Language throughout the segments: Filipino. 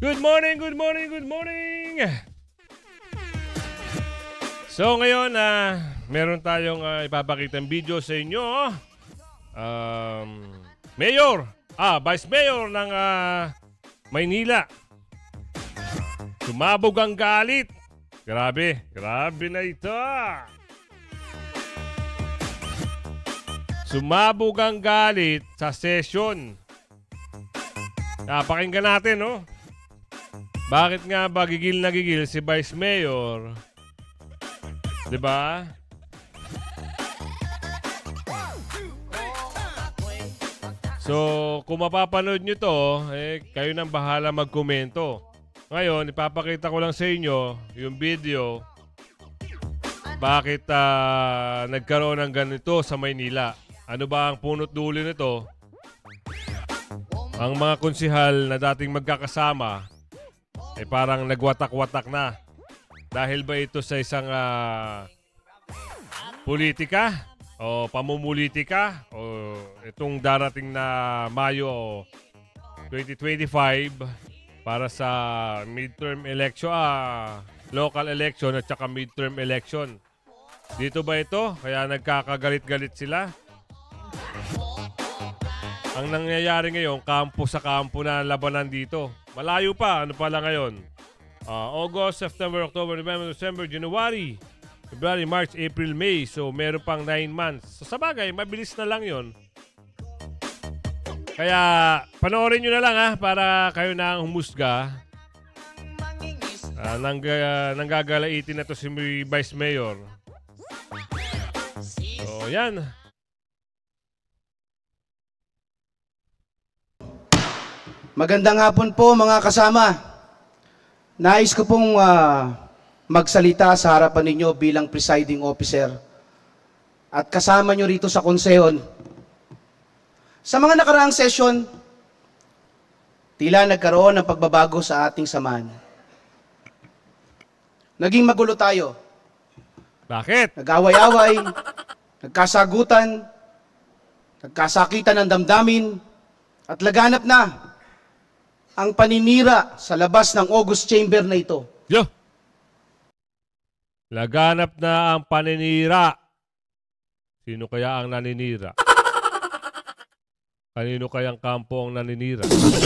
Good morning, good morning, good morning! So ngayon, meron tayong ipapakitang video sa inyo. Vice Mayor ng Maynila. Sumabog ang galit. Grabe na ito. Sumabog ang galit sa session. Pakinggan natin, no? Bakit nga ba gigil na gigil si Vice Mayor? Diba? So, kung mapapanood nyo to, kayo nang bahala magkomento. Ngayon, ipapakita ko lang sa inyo yung video bakit nagkaroon ng ganito sa Maynila. Ano ba ang punot dulo nito? Ang mga konsihal na dating magkakasama parang nagwatak-watak na. Dahil ba ito sa isang politika o pamumulitika o itong darating na Mayo 2025 para sa midterm election, local election at saka midterm election. Dito ba ito? Kaya nagkakagalit-galit sila? Ang nangyayari ngayon, kampo sa kampo na labanan dito. Malayo pa. Ano pala ngayon? August, September, October, November, December, January, February, March, April, May. So, meron pang 9 months. So, sabagay, mabilis na lang yon. Kaya, panoorin nyo na lang para kayo na ang humusga. Nanggagalaitin na to si Vice Mayor. So, yan. Magandang hapon po mga kasama. Nais ko pong magsalita sa harapan ninyo bilang presiding officer at kasama nyo rito sa konseyon. Sa mga nakaraang session, tila nagkaroon ng pagbabago sa ating samahan. Naging magulo tayo. Bakit? Nag-away-away, nagkasagutan, nagkasakitan ng damdamin, at laganap na ang paninira sa labas ng August Chamber na ito. Yo! Laganap na ang paninira. Sino kaya ang naninira? Kanino kayang kampo ang naninira?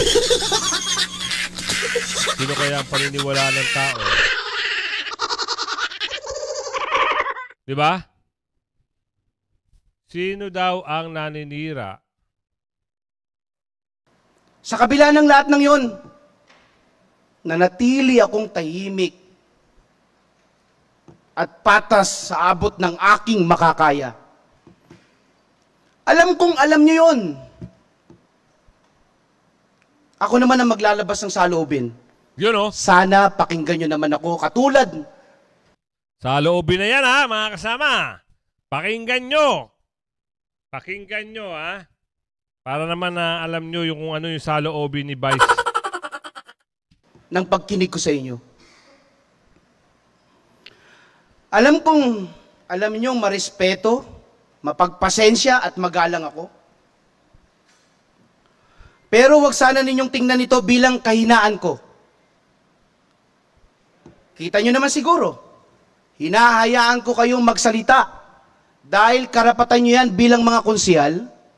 Sino kaya ang paniniwala ng tao? Diba? Sino daw ang naninira? Sa kabila ng lahat ng yon, nanatili akong tahimik at patas sa abot ng aking makakaya. Alam kong alam niyo yon. Ako naman ang maglalabas ng saloobin. Yun, oh. Sana pakinggan nyo naman ako katulad. Saloobin na yan, mga kasama. Pakinggan nyo. Pakinggan nyo, para naman na alam nyo yung kung ano yung saloobin ni Vice. Ng pagkinig ko sa inyo. Alam kong, alam nyo, marespeto, mapagpasensya at magalang ako. Pero wag sana ninyong tingnan ito bilang kahinaan ko. Kita nyo naman siguro, hinahayaan ko kayong magsalita dahil karapatan nyo yan bilang mga konsihal.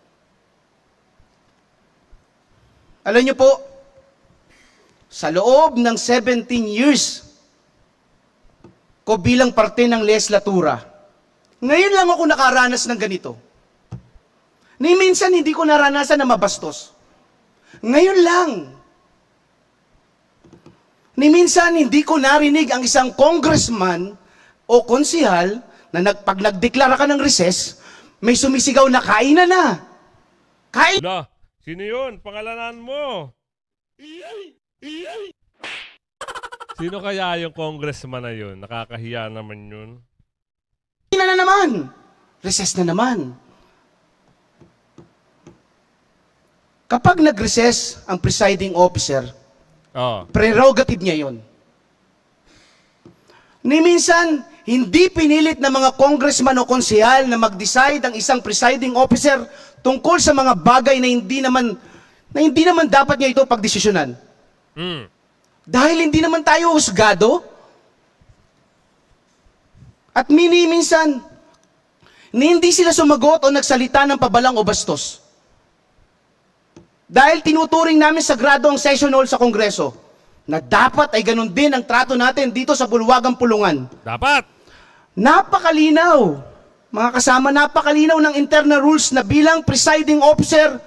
Alam nyo po, sa loob ng 17 years ko bilang parte ng legislatura, ngayon lang ako nakaranas ng ganito. Ni minsan hindi ko naranasan na mabastos. Ngayon lang. Ni minsan hindi ko narinig ang isang congressman o konsihal na pag nagdeklara ka ng recess, may sumisigaw na kainan na. Kain! Wala. Sino yun? Pangalanan mo. Sino kaya yung congressman na yun? Nakakahiya naman yun. Na naman. Recess na naman. Kapag nag-recess ang presiding officer, prerogative niya yun. Ni minsan, hindi pinilit ng mga congressman o konsehal na mag-decide ang isang presiding officer tungkol sa mga bagay na hindi naman dapat niya ito pagdesisyonan. Dahil hindi naman tayo husgado. At minsan, hindi sila sumagot o nagsalita ng pabalang o bastos. Dahil tinuturing namin sagrado ang session hall sa Kongreso, na dapat ay ganun din ang trato natin dito sa Bulwagang Pulungan. Dapat! Napakalinaw, mga kasama, napakalinaw ng internal rules na bilang presiding officer,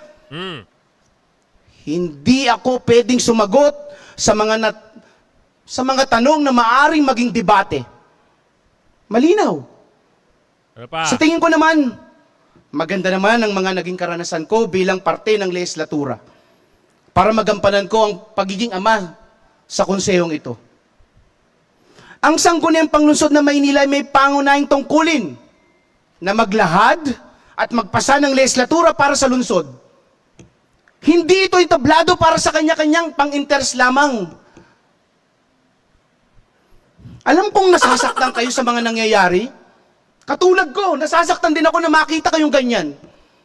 hindi ako pwedeng sumagot sa mga tanong na maaring maging debate. Malinaw. Ano pa? Sa tingin ko naman, maganda naman ang mga naging karanasan ko bilang parte ng legislatura para magampanan ko ang pagiging ama sa konsehong ito. Ang sangguniang panglunsod ng Maynila ay may pangunahing tungkulin na maglahad at magpasa ng legislatura para sa lungsod. Hindi ito entablado para sa kanya-kanyang pang-interest lamang. Alam kong nasasaktan kayo sa mga nangyayari. Katulad ko, nasasaktan din ako na makita kayong ganyan.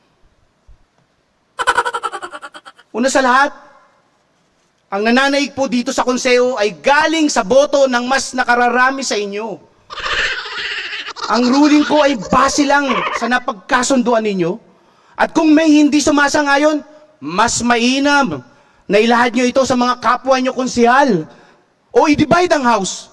Una sa lahat, ang nananaig po dito sa konseho ay galing sa boto ng mas nakararami sa inyo. Ang ruling ko ay base lang sa napagkasunduan ninyo. At kung may hindi sumasangayon, mas mainam na ilahad nyo ito sa mga kapwa nyo konsehal o i-divide ang house.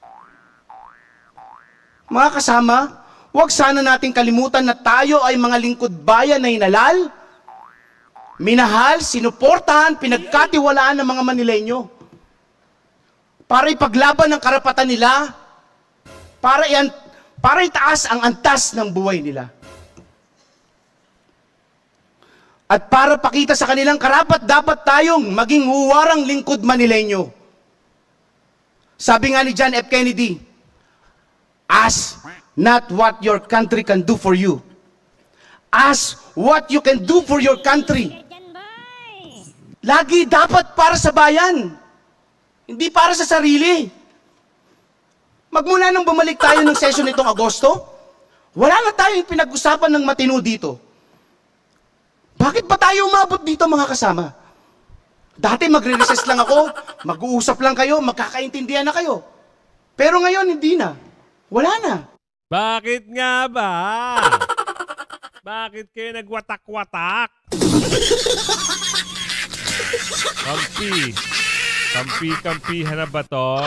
Mga kasama, huwag sana nating kalimutan na tayo ay mga lingkod bayan na hinalal, minahal, sinuportahan, pinagkatiwalaan ng mga Manileño para ipaglaban ang karapatan nila, para itaas ang antas ng buhay nila. At para pakita sa kanilang karapat dapat tayong maging huwarang lingkod Manileño. Sabi nga ni John F. Kennedy, ask not what your country can do for you. Ask what you can do for your country. Lagi dapat para sa bayan. Hindi para sa sarili. Magmula nang bumalik tayo ng session nitong Agosto, wala na tayong pinag-usapan ng matino dito. Bakit ba tayo umabot dito, mga kasama? Dati magre-recess lang ako, mag-uusap lang kayo, magkakaintindihan na kayo. Pero ngayon, hindi na. Wala na. Bakit nga ba? Bakit kayo nagwatak-watak? Kampi-kampihan na ba to?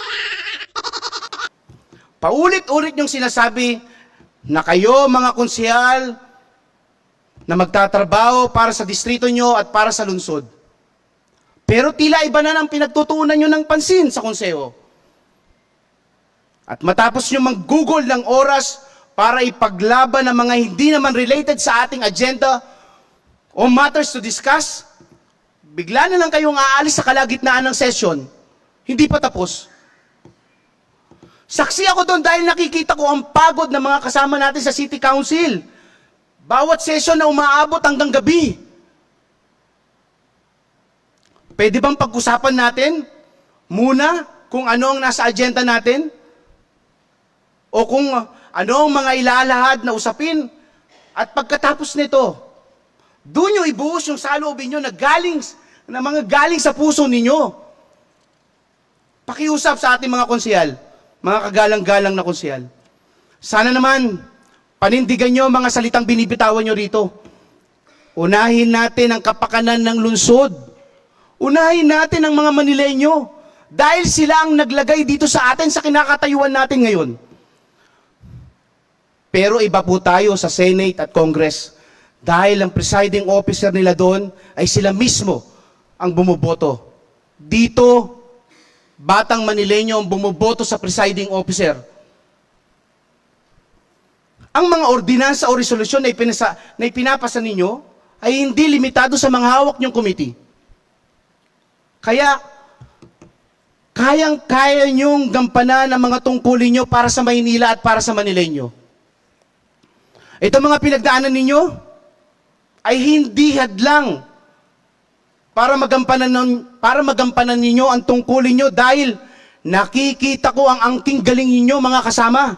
Paulit-ulit yung sinasabi na kayo, mga konsehal, na magtatrabaho para sa distrito nyo at para sa lungsod. Pero tila iba na ang pinagtutuunan nyo ng pansin sa konseho. At matapos nyo mag-google ng oras para ipaglaban ng mga hindi naman related sa ating agenda o matters to discuss, bigla na lang kayong aalis sa kalagitnaan ng session. Hindi pa tapos. Saksi ako doon dahil nakikita ko ang pagod ng mga kasama natin sa City Council. Bawat session na umaabot hanggang gabi. Pwede bang pag-usapan natin muna kung ano ang nasa agenda natin? O kung ano ang mga ilalahad na usapin? At pagkatapos nito, doon nyo ibuhos yung saloobin nyo na mga galing sa puso ninyo. Pakiusap sa ating mga konsehal, mga kagalang-galang na konsehal. Sana naman, panindigan nyo mga salitang binibitawan nyo rito. Unahin natin ang kapakanan ng lungsod. Unahin natin ang mga Manileño. Dahil sila ang naglagay dito sa atin sa kinakatayuan natin ngayon. Pero iba po tayo sa Senate at Congress. Dahil ang presiding officer nila doon ay sila mismo ang bumuboto. Dito, batang Manileño ang bumuboto sa presiding officer. Ang mga ordinansa o resolusyon na ipinapasa ninyo ay hindi limitado sa mga hawak niyong committee. Kaya, kayang-kaya niyong gampanan ang mga tungkulin niyo para sa Maynila at para sa Manileño. Ito mga pinagdaanan ninyo ay hindi hadlang para magampanan ninyo ang tungkulin nyo dahil nakikita ko ang angking galing ninyo, mga kasama,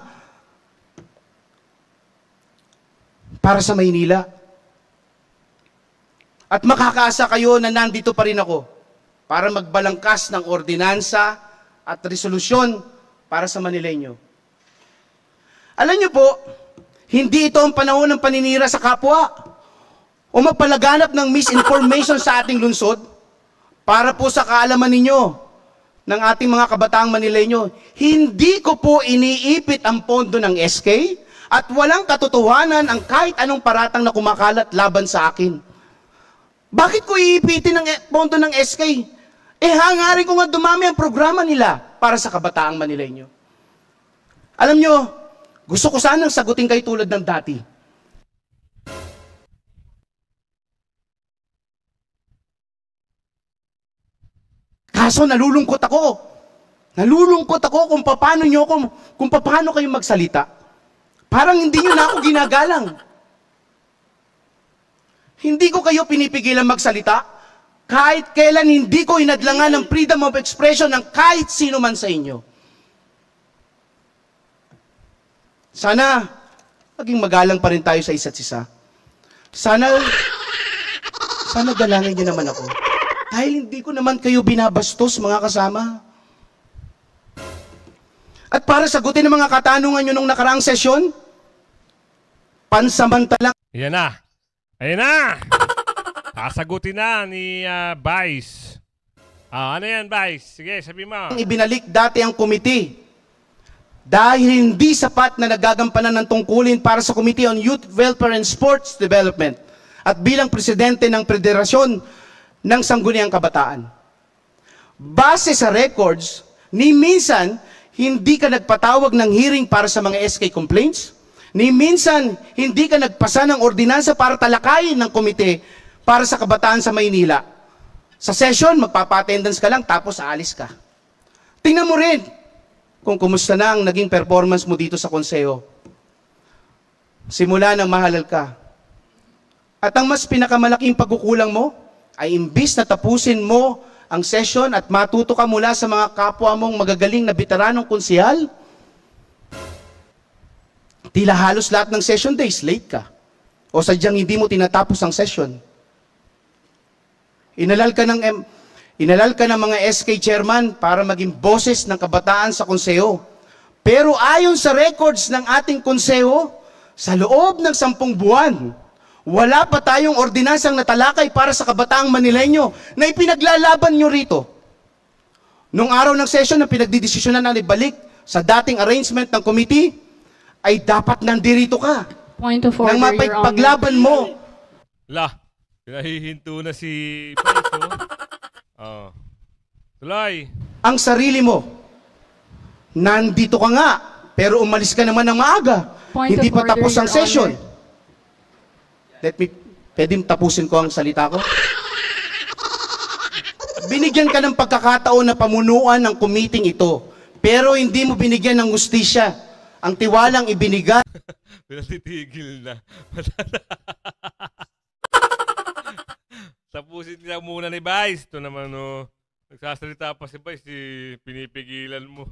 para sa Maynila. At makakaasa kayo na nandito pa rin ako para magbalangkas ng ordinansa at resolusyon para sa Manileño. Alam niyo po, hindi ito ang panahon ng paninira sa kapwa o magpalaganap ng misinformation sa ating lungsod para po sa kaalaman ninyo ng ating mga kabataang Manileño. Hindi ko po iniipit ang pondo ng SK at walang katotohanan ang kahit anong paratang na kumakalat laban sa akin. Bakit ko iipitin ang pondo ng SK? Hangarin ko nga dumami ang programa nila para sa kabataang Manileño. Alam nyo, gusto ko sanang sagutin kayo tulad ng dati. Kaso nalulungkot ako. Nalulungkot ako kung paano kayo magsalita. Parang hindi nyo na ako ginagalang. Hindi ko kayo pinipigilan magsalita. Kahit kailan hindi ko inadlangan ng freedom of expression ng kahit sino man sa inyo. Sana, maging magalang pa rin tayo sa isa't isa. Sana dalangin niyo naman ako. Dahil hindi ko naman kayo binabastos, mga kasama. At para sagutin ang mga katanungan nyo nung nakaraang sesyon, pansamantalang... Yan na. Ayan na. Sasagutin na ni Vice. Ano yan, Vice? Sige, sabi mo. Ibinalik dati ang committee dahil hindi sapat na nagagampanan ng tungkulin para sa Committee on Youth Welfare and Sports Development at bilang presidente ng Federasyon ng Sangguniang Kabataan. Base sa records, ni minsan, hindi ka nagpatawag ng hearing para sa mga SK complaints, ni minsan, hindi ka nagpasa ng ordinansa para talakayin ng komite para sa kabataan sa Maynila. Sa session, magpapa-attendance ka lang, tapos aalis ka. Tingnan mo rin kung kumusta na ang naging performance mo dito sa konseho. Simula nang mahalal ka. At ang mas pinakamalaking pagkukulang mo, ay imbis na tapusin mo ang session at matuto ka mula sa mga kapwa mong magagaling na veteranong konsehal, tila halos lahat ng session days, late ka. O sadyang hindi mo tinatapos ang session. Inalal ka ng mga SK chairman para maging boses ng kabataan sa konseho. Pero ayon sa records ng ating konseho, sa loob ng 10 buwan, wala pa tayong ordinansang natalakay para sa kabataang Manileño na ipinaglalaban nyo rito. Nung araw ng session na pinagdidesisyonan na ibalik sa dating arrangement ng committee, ay dapat nandirito ka. Point of order, nang mapaglaban mo. Pinahihinto na si Paiso. Tuloy. Ang sarili mo. Nandito ka nga, pero umalis ka naman ng maaga. Hindi pa tapos ang session. Pwedeng tapusin ko ang salita ko? Binigyan ka ng pagkakataon na pamunuan ng committee ito, pero hindi mo binigyan ng hustisya. Ang tiwalang ibinigay. Pinatitigil na. Tapusin niya muna ni Vice. Ito naman, nagsasalita pa si Vice, pinipigilan mo.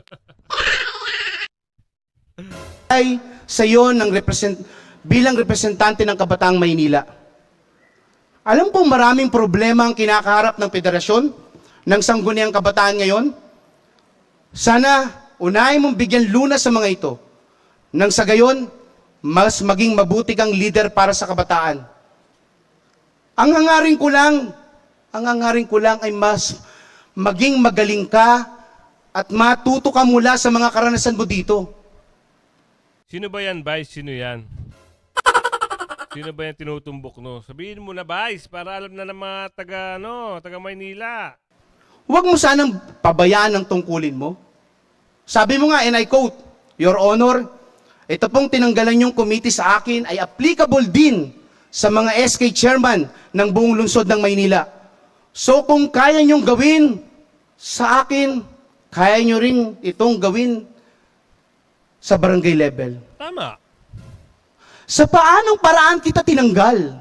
Ay sa iyo bilang representante ng Kabataang Maynila. Alam pong maraming problema ang kinakaharap ng federasyon ng Sangguniang Kabataan ngayon. Sana unahin mong bigyan lunas sa mga ito. Nang sa gayon, mas maging mabuti kang leader para sa kabataan. Ang hangarin ko lang ay mas maging magaling ka at matuto ka mula sa mga karanasan mo dito. Sino ba yan, Vice? Sino yan? Sino ba yan tinutumbok, no? Sabihin mo na, Vice, para alam na ng mga taga Maynila. Huwag mo sanang pabayaan ang tungkulin mo. Sabi mo nga, and I quote, Your Honor, ito pong tinanggalan yung committee sa akin ay applicable din sa mga SK chairman ng buong lungsod ng Maynila. So kung kaya nyong gawin sa akin, kaya nyo rin itong gawin sa barangay level. Tama. Sa paanong paraan kita tinanggal?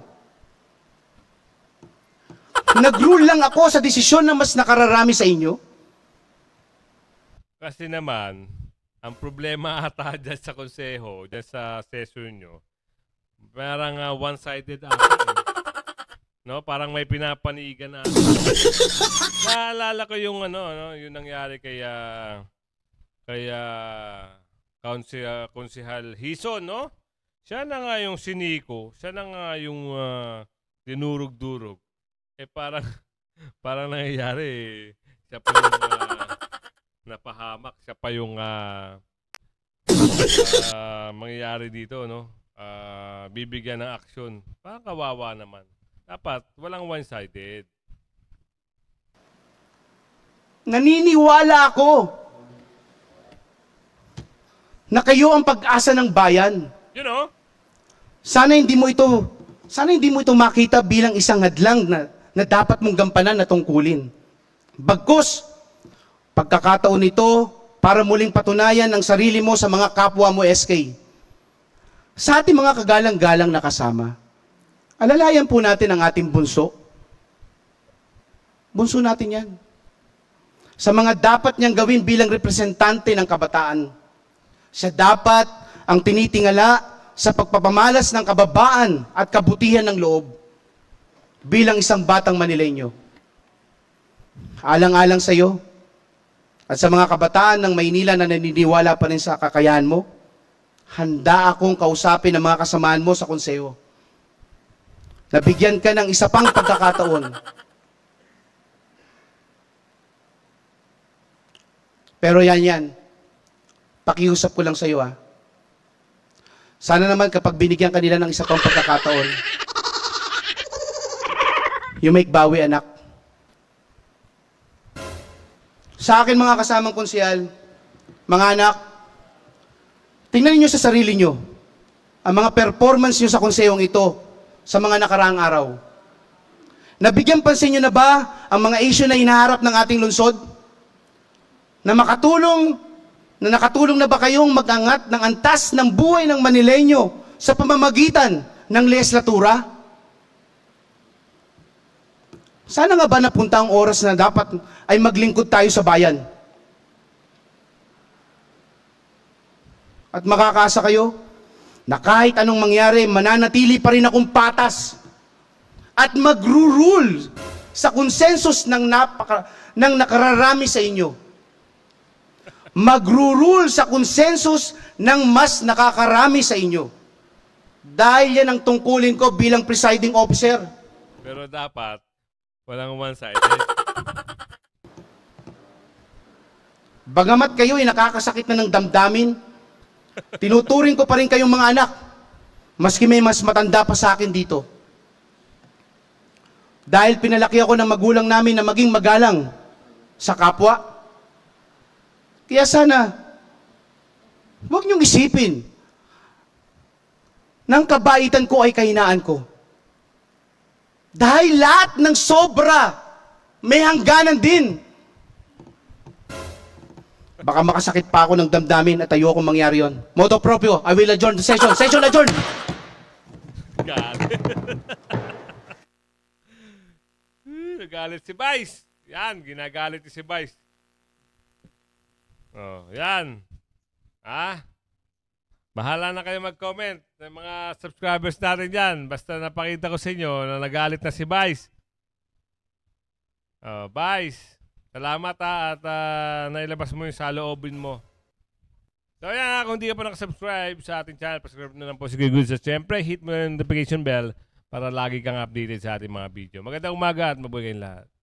Nag-rule lang ako sa desisyon na mas nakararami sa inyo? Kasi naman, ang problema ata dyan sa konseho, dyan sa session nyo, parang one-sided action. No, parang may pinapanigan na. Naalala ko yung yung nangyari kay Konsehal Hison, no? Siya na nga yung siniko, siya na nga yung dinurog-durog. Parang parang nangyayari siya pa yung napahamak, siya pa yung mangyayari dito, no? Bibigyan ng aksyon. Parang kawawa naman. Dapat walang one-sided. Naniniwala ako na kayo ang pag-asa ng bayan. You know? Sana hindi mo ito makita bilang isang hadlang na dapat mong gampanan na tungkulin. Bagkus, pagkakataon ito para muling patunayan ang sarili mo sa mga kapwa mo SK. Sa ating mga kagalang-galang na kasama, alalayan po natin ang ating bunso. Bunso natin yan. Sa mga dapat niyang gawin bilang representante ng kabataan. Siya dapat ang tinitingala sa pagpapamalas ng kababaan at kabutihan ng loob bilang isang batang Manileño. Alang-alang sa iyo at sa mga kabataan ng Maynila na naniniwala pa rin sa kakayahan mo, handa akong kausapin ang mga kasamaan mo sa konseho. Nabigyan ka ng isa pang pagkakataon. Pero yan. Pakiusap ko lang sa iyo Sana naman kapag binigyan kanila ng isa pang pagkakataon, you make bawi, anak. Sa akin mga kasamang konsehal, mga anak, tingnan niyo sa sarili niyo ang mga performance niyo sa konsehong ito sa mga nakaraang araw. Nabigyan pansin niyo na ba ang mga issue na hinaharap ng ating lungsod? Na nakatulong na ba kayong mag-angat ng antas ng buhay ng Manileño sa pamamagitan ng legislatura? Sana nga ba napunta ang oras na dapat ay maglingkod tayo sa bayan? At makakaasa kayo na kahit anong mangyari, mananatili pa rin akong patas at magro-rule sa konsensus ng nakararami sa inyo. Magro-rule sa konsensus ng mas nakakarami sa inyo. Dahil yan ang tungkulin ko bilang presiding officer. Pero dapat, walang one-sided. Bagamat kayo ay nakakasakit na ng damdamin, tinuturing ko pa rin kayong mga anak, maski may mas matanda pa sa akin dito. Dahil pinalaki ako ng magulang namin na maging magalang sa kapwa. Kaya sana, huwag niyong isipin ng kabaitan ko ay kahinaan ko. Dahil lahat ng sobra, may hangganan din. Baka makasakit pa ako ng damdamin at ayoko mangyari yon. Moto proprio, I will adjourn the session. Session adjourn! Galit. Nagalit si Vice. Yan, ginagalit si Vice. Oh, yan. Bahala na kayo mag-comment ng mga subscribers natin dyan. Basta napakita ko sa inyo na nagalit na si Vice. Oh, Vice, salamat at nailabas mo yung saloobin mo. So yan, kung di ka pa nakasubscribe sa ating channel, pasubscribe na lang po si Good. Siyempre, hit mo yung notification bell para lagi kang updated sa ating mga video. Magandang umaga at mabuhay kayong lahat.